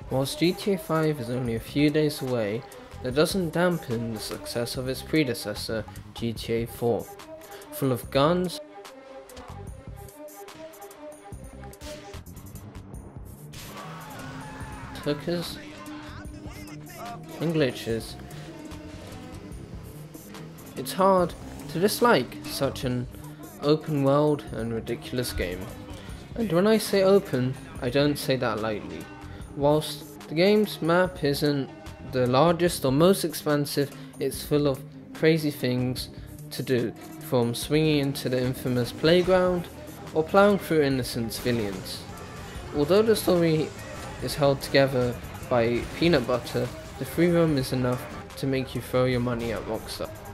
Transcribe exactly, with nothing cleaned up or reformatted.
Whilst G T A five is only a few days away, that doesn't dampen the success of its predecessor, G T A four. Full of guns, hookers, and glitches. It's hard to dislike such an open world and ridiculous game. And when I say open, I don't say that lightly. Whilst the game's map isn't the largest or most expansive, it's full of crazy things to do, from swinging into the infamous playground or plowing through innocent civilians. Although the story is held together by peanut butter, the free roam is enough to make you throw your money at Rockstar.